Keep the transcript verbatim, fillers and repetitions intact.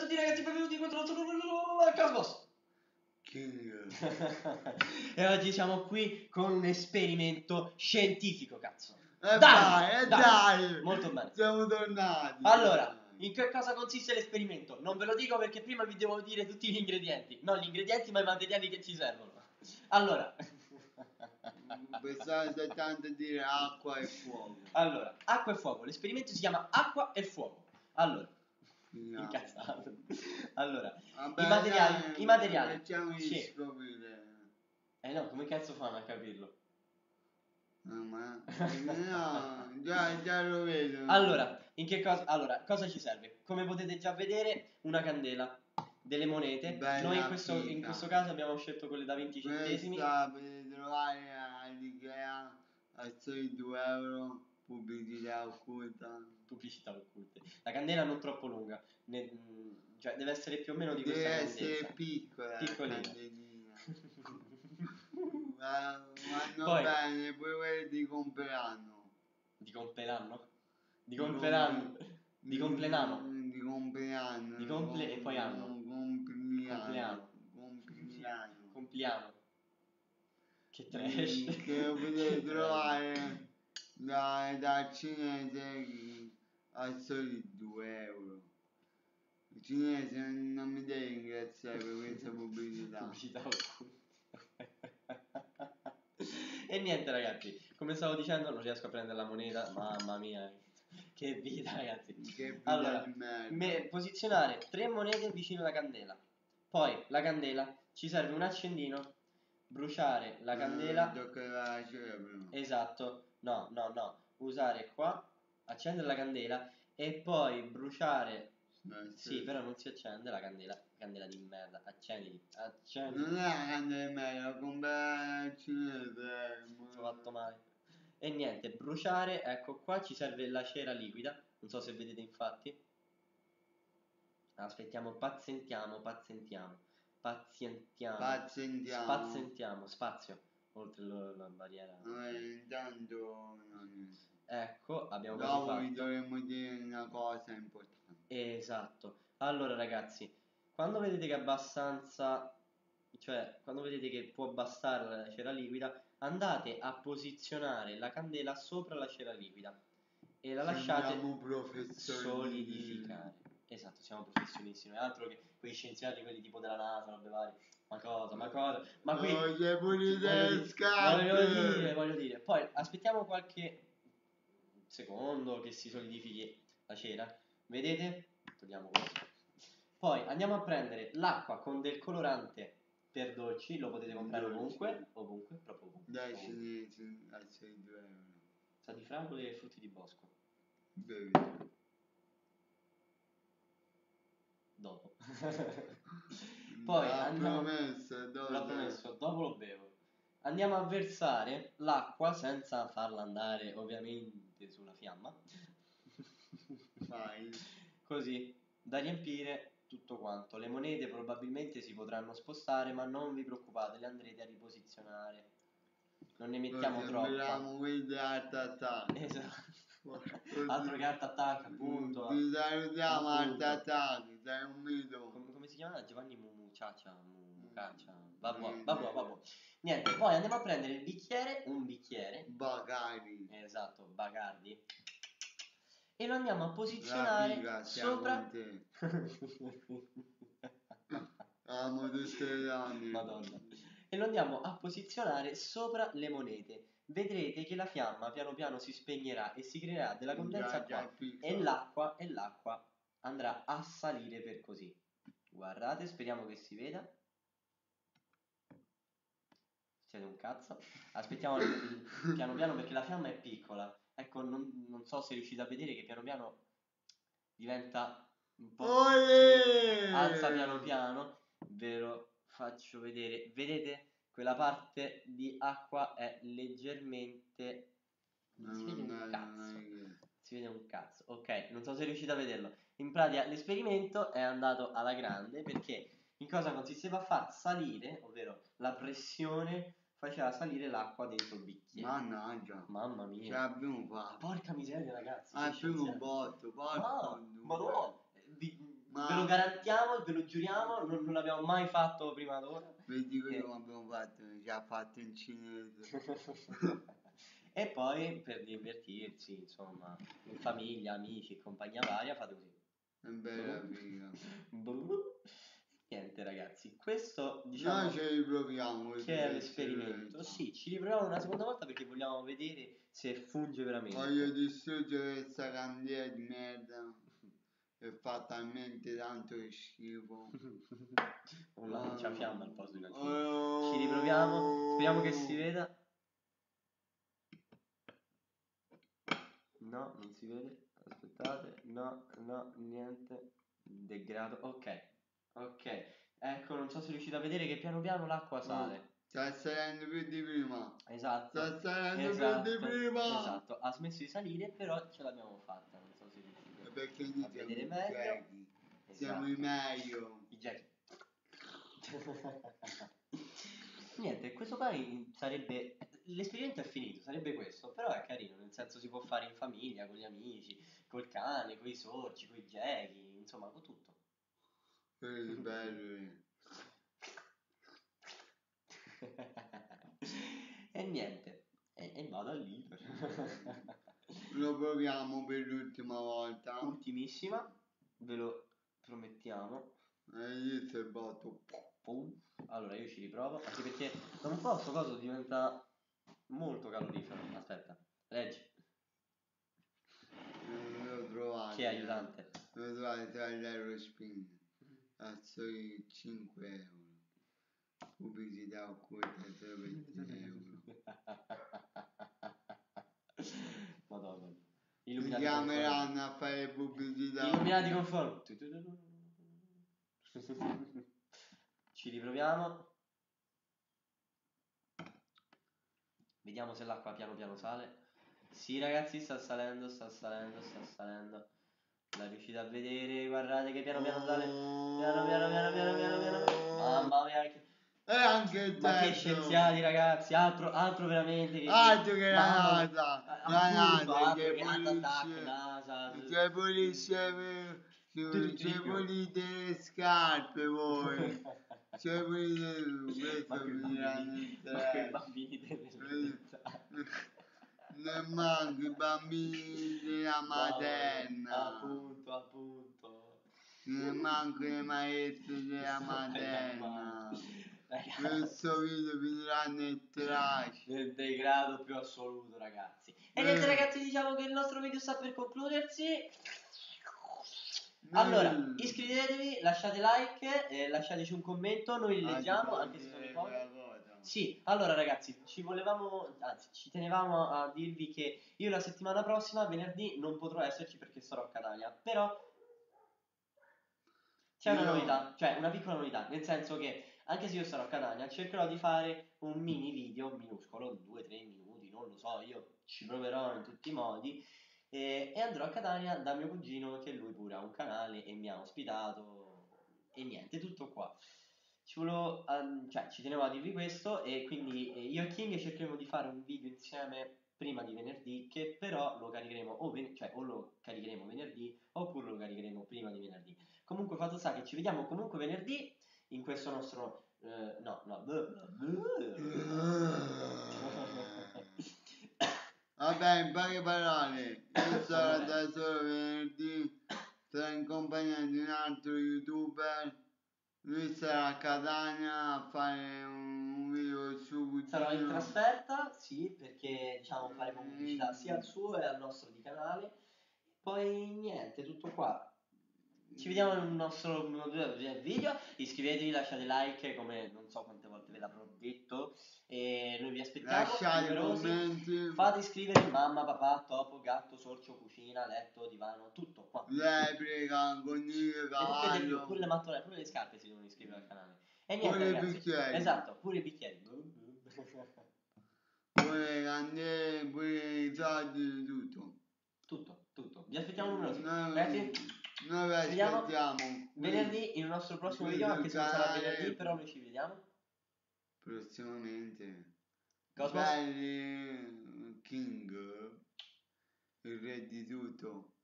tutti ragazzi, benvenuti contro il Cosmos. E oggi siamo qui con un esperimento scientifico, cazzo. Eh Dai, dai, eh dai. dai, Molto bene. siamo tornati. Allora, in che cosa consiste l'esperimento? Non ve lo dico perché prima vi devo dire tutti gli ingredienti. Non gli ingredienti, ma i materiali che ci servono. Allora, Pensavo soltanto dire acqua e fuoco. allora, acqua e fuoco. L'esperimento si chiama acqua e fuoco. Allora, No. incazzato. Allora, Vabbè, i materiali, dai, i materiali. Facciamo Sì. scoprire. Eh no, come cazzo fanno a capirlo? No, ma no, già, già lo vedo. Allora, in che cosa? Allora, cosa ci serve? Come potete già vedere, una candela, delle monete. Bella Noi in questo, in figa. questo caso abbiamo scelto quelle da venti centesimi. Questa potete trovare all'Ikea a soli due euro, pubblicità occulta. Pubblicità occulte. La candela non troppo lunga, ne- mh, cioè deve essere più o meno di Deve questa essere grandezza. piccola la Piccolina. candelina. Ma vanno Poi, bene, poi quelli di compleanno. di compleanno? Di Di compleanno? comple- Di compleanno? Di compleanno. Di comple e poi anno. Compleanno. Compleanno. Compleanno. Compliano. Che Mm, trash. Che potete trovare da, da cinese a soli due euro. Il cinese non mi deve ringraziare per questa pubblicità. Pubblicità occulta. E niente ragazzi, come stavo dicendo non riesco a prendere la moneta, mamma mia, che vita ragazzi. Che vita Allora, di merda. me- posizionare tre monete vicino alla candela, poi la candela, ci serve un accendino, bruciare la candela, Eh, tocca la cera prima. esatto, no, no, no, usare qua, accendere la candela e poi bruciare. Eh, Sì, però non si accende la candela, candela di merda, accendi, accendi. Non è la candela meglio, comprare al cinese. Ho fatto male. E niente, bruciare, ecco qua ci serve la cera liquida, non so se vedete infatti. Aspettiamo, pazientiamo, pazientiamo, pazientiamo, Pazientiamo. spazientiamo, spazio, oltre lo- la barriera. Eh, intanto non... Ecco, abbiamo quasi Dopo vi fatto. dovremmo dire una cosa importante. Esatto. Allora ragazzi, quando vedete che è abbastanza, cioè quando vedete che può bastare la cera liquida, andate a posizionare la candela sopra la cera liquida e la lasciate Sembriamo professori solidificare. Esatto, siamo professionisti, altro che quei scienziati, quelli tipo della NASA, robe varie. Ma cosa, ma cosa, ma qui Oh, c'è pure voglio delle dire, scarpe. voglio dire, voglio dire. Poi aspettiamo qualche secondo che si solidifichi la cera. Vedete? Togliamo questo. Poi andiamo a prendere l'acqua con del colorante per dolci, lo potete comprare Dolci. ovunque, ovunque, proprio ovunque. Dai ovunque. cinesi a sei due euro. Sa di fragole e frutti di bosco. Bevi. Dopo. Poi L'ha andiamo, promesso, dove? l'ho promesso, dopo lo bevo. Andiamo a versare l'acqua senza farla andare ovviamente sulla fiamma. Fai. Così da riempire tutto quanto. Le monete probabilmente si potranno spostare, ma non vi preoccupate, le andrete a riposizionare. Non ne mettiamo Così troppa. sembriamo quelli di Art Attack. Esatto. Altro che Art Attack, appunto. Ti salutiamo Art Appunto. Attack, sei un mito. Come, come si chiama? Giovanni Mumuciaccia, Mumucaccia. Mm, Vabbè, vabbè, vabbè. Niente, poi andiamo a prendere il bicchiere, un bicchiere. Bagari. Esatto, Bacardi. E lo andiamo a La posizionare figa, siamo sopra. con te. Amo tutte le donne. Madonna. E lo andiamo a posizionare sopra le monete. Vedrete che la fiamma piano piano si spegnerà e si creerà della condensa Già, già qua. piccola. E l'acqua, e l'acqua andrà a salire per così. Guardate, speriamo che si veda. Siete un cazzo. Aspettiamo piano piano perché la fiamma è piccola. Ecco, non, non so se riuscite a vedere che piano piano diventa un po'. Olè! Alza piano piano. Ve lo faccio vedere. Vedete? Quella parte di acqua è leggermente. Non si vede un cazzo. Si vede un cazzo. Ok, non so se riuscite a vederlo. In pratica l'esperimento è andato alla grande perché in cosa consisteva a far salire, ovvero la pressione faceva salire l'acqua dentro il bicchiere. Mannaggia. Mamma Ce mia. l'abbiamo fatto. Porca miseria ragazzi. Ah, che il primo scienziati. botto, porco Ah, due. madonna. Vi, Ma... ve lo garantiamo, ve lo giuriamo, non, non l'abbiamo mai fatto prima d'ora. Vi dico e... io come abbiamo fatto, già fatto in cinese. E poi per divertirsi, insomma, in famiglia, amici e compagnia varia, fate così. È bella figa. Niente ragazzi, questo diciamo noi ci riproviamo che è l'esperimento. Sì, ci riproviamo una seconda volta perché vogliamo vedere se funge veramente. Voglio distruggere questa candela di merda che fa talmente tanto schifo. Un lanciafiamme al posto di una cina. Ci riproviamo, speriamo che si veda. No, non si vede. Aspettate, no, no, niente. Degrado, ok, ok. Ecco, non so se riuscite a vedere che piano piano l'acqua sale. No, sta salendo più di prima. Esatto. Sta salendo esatto, più di prima. Esatto, ha smesso di salire, però ce l'abbiamo fatta. Non so se riuscite perché a vedere meglio. Jackie. Esatto. Siamo i meglio. I Jackie. Niente, questo qua sarebbe... L'esperimento è finito, sarebbe questo, però è carino, nel senso si può fare in famiglia, con gli amici, col cane, con i sorci, con i Jackie, insomma, con tutto. Quelli belli. E niente, e, e vado al leader. Lo proviamo per l'ultima volta. Ultimissima, ve lo promettiamo. E io ti batto. Allora io ci riprovo, anche perché da un po' sto coso diventa molto calorifero. Aspetta, leggi. Lo trovate. Che aiutante. Lo trovate tra l'Eurospin. A soli cinque euro. Pubblicità occulta solo per tre euro. Madonna. Mi Illuminati chiameranno a fare pubblicità. Illuminati conform. Ci riproviamo. Vediamo se l'acqua piano piano sale. Sì ragazzi, sta salendo, sta salendo, sta salendo. La riuscite a vedere? Guardate che piano piano sale. Piano piano piano piano piano piano. Mamma mia che... E anche il Ma che terzo. scienziati ragazzi, altro, altro veramente che... Altro che la Mamma mia. NASA. Eh, La appunto, NASA altro che che Attack, pulisce. NASA. Che pulisce. Ci pulite le scarpe voi. Ci pulite. Ma Questo quei mi danno bambini, il ma quei trash. bambini dell'elementare. Nemmeno i bambini della materna. Appunto, appunto. Neanche le maestre della materna. Questo video finirà nel trash. Nel degrado più assoluto, ragazzi. E niente, ragazzi, diciamo che il nostro video sta per concludersi. Allora, iscrivetevi, lasciate like, eh, lasciateci un commento, noi li leggiamo, anche se sono i pochi. Sì, allora ragazzi, ci volevamo, anzi, ci tenevamo a dirvi che io la settimana prossima, venerdì, non potrò esserci perché sarò a Catania, però c'è una novità, cioè una piccola novità, nel senso che anche se io sarò a Catania, cercherò di fare un mini video minuscolo, due tre minuti, non lo so, io ci proverò in tutti i modi, e, e andrò a Catania da mio cugino che lui pure ha un canale e mi ha ospitato e niente, tutto qua. Ci volevo, um, cioè ci tenevo a dirvi questo e quindi eh, io e King cercheremo di fare un video insieme prima di venerdì che però lo caricheremo o, ven- cioè, o lo caricheremo venerdì oppure lo caricheremo prima di venerdì. Comunque fatto sta che ci vediamo comunque venerdì in questo nostro eh, no no Vabbè, in poche parole, io sarò da solo venerdì, sarò in compagnia di un altro youtuber, lui sarà a Catania a fare un video su cugino. Sarò in trasferta, sì, perché diciamo faremo pubblicità sia al suo e al nostro di canale. Poi niente, tutto qua. Ci vediamo nel nostro video, iscrivetevi, lasciate like come non so quante volte ve l'avrò detto e noi vi aspettiamo. Lasciate numerosi. commenti. Fate iscrivere mamma, papà, topo, gatto, sorcio, cucina, letto, divano, tutto qua. Lepre, coniglio, cavallo. Pure le mattonelle, pure le scarpe si devono iscrivere al canale. E niente, pure ragazzi. i bicchieri. Esatto, pure i bicchieri. Pure le candele, pure i soldi, tutto. Tutto, tutto. Vi aspettiamo numerosi. Noi, Ragazzi, noi vi aspettiamo venerdì in un nostro prossimo video, anche se non sarà venerdì, però noi ci vediamo. Prossimamente. Cosmos. Belli King, il re di tutto.